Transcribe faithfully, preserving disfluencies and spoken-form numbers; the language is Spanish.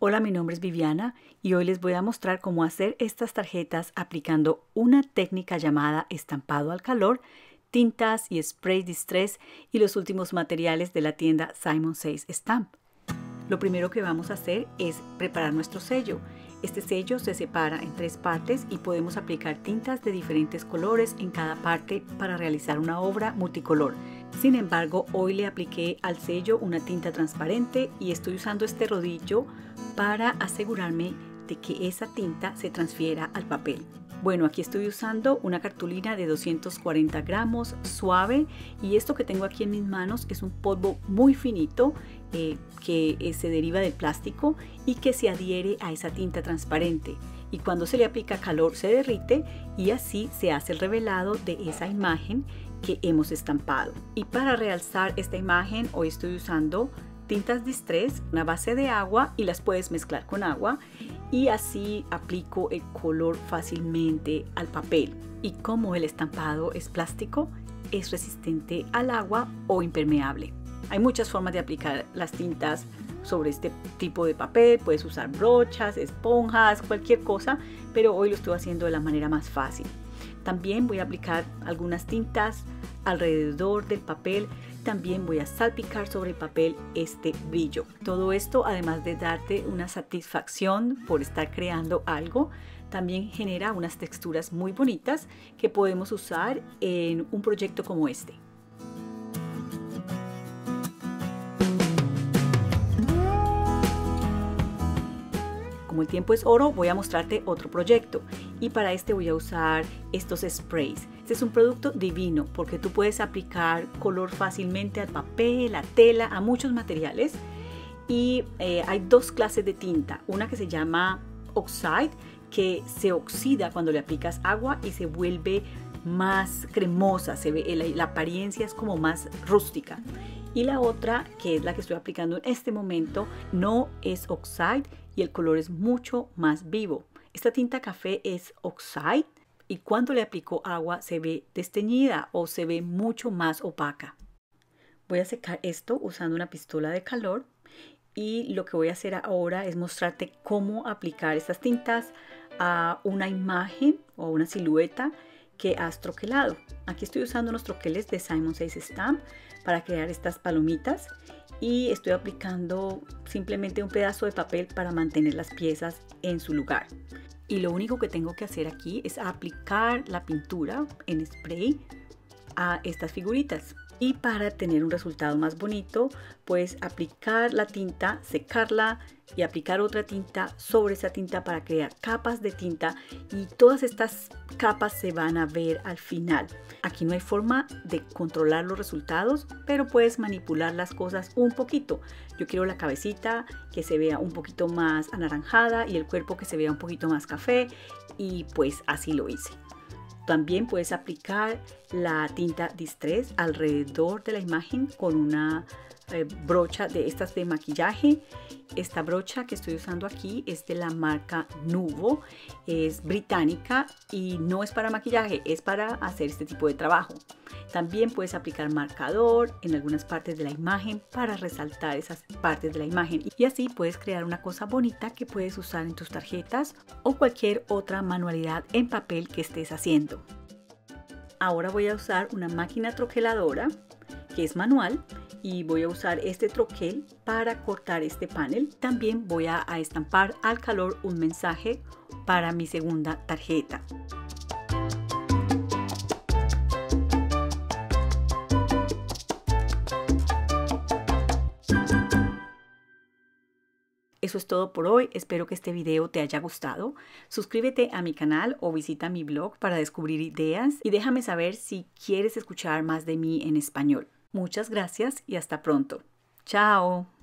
Hola, mi nombre es Viviana y hoy les voy a mostrar cómo hacer estas tarjetas aplicando una técnica llamada estampado al calor, tintas y spray distress y los últimos materiales de la tienda Simon Says Stamp. Lo primero que vamos a hacer es preparar nuestro sello. Este sello se separa en tres partes y podemos aplicar tintas de diferentes colores en cada parte para realizar una obra multicolor. Sin embargo, hoy le apliqué al sello una tinta transparente y estoy usando este rodillo para asegurarme de que esa tinta se transfiera al papel. Bueno, aquí estoy usando una cartulina de doscientos cuarenta gramos, suave, y esto que tengo aquí en mis manos es un polvo muy finito eh, que eh, se deriva del plástico y que se adhiere a esa tinta transparente. Y cuando se le aplica calor se derrite y así se hace el revelado de esa imagen que hemos estampado. Y para realzar esta imagen hoy estoy usando tintas distress, una base de agua, y las puedes mezclar con agua y así aplico el color fácilmente al papel. Y como el estampado es plástico, es resistente al agua o impermeable. Hay muchas formas de aplicar las tintas sobre este tipo de papel. Puedes usar brochas, esponjas, cualquier cosa, pero hoy lo estoy haciendo de la manera más fácil. También voy a aplicar algunas tintas alrededor del papel. También voy a salpicar sobre el papel este brillo. Todo esto, además de darte una satisfacción por estar creando algo, también genera unas texturas muy bonitas que podemos usar en un proyecto como este. Como el tiempo es oro, voy a mostrarte otro proyecto y para este voy a usar estos sprays. Este es un producto divino porque tú puedes aplicar color fácilmente al papel, a tela, a muchos materiales, y eh, hay dos clases de tinta. Una que se llama Oxide, que se oxida cuando le aplicas agua y se vuelve más cremosa, se ve, la, la apariencia es como más rústica. Y la otra, que es la que estoy aplicando en este momento, no es Oxide y el color es mucho más vivo. Esta tinta café es Oxide y cuando le aplico agua se ve desteñida o se ve mucho más opaca. Voy a secar esto usando una pistola de calor y lo que voy a hacer ahora es mostrarte cómo aplicar estas tintas a una imagen o una silueta que has troquelado. Aquí estoy usando unos troqueles de Simon Says Stamp para crear estas palomitas y estoy aplicando simplemente un pedazo de papel para mantener las piezas en su lugar. Y lo único que tengo que hacer aquí es aplicar la pintura en spray a estas figuritas. Y para tener un resultado más bonito, pues aplicar la tinta, secarla y aplicar otra tinta sobre esa tinta para crear capas de tinta, y todas estas capas se van a ver al final. Aquí no hay forma de controlar los resultados, pero puedes manipular las cosas un poquito. Yo quiero la cabecita que se vea un poquito más anaranjada y el cuerpo que se vea un poquito más café, y pues así lo hice. También puedes aplicar la tinta distress alrededor de la imagen con una eh, brocha de estas de maquillaje. Esta brocha que estoy usando aquí es de la marca Nuvo, es británica y no es para maquillaje, es para hacer este tipo de trabajo. También puedes aplicar marcador en algunas partes de la imagen para resaltar esas partes de la imagen, y así puedes crear una cosa bonita que puedes usar en tus tarjetas o cualquier otra manualidad en papel que estés haciendo. Ahora voy a usar una máquina troqueladora que es manual y voy a usar este troquel para cortar este panel. También voy a, a estampar al calor un mensaje para mi segunda tarjeta. Eso es todo por hoy, espero que este video te haya gustado. Suscríbete a mi canal o visita mi blog para descubrir ideas y déjame saber si quieres escuchar más de mí en español. Muchas gracias y hasta pronto. Chao.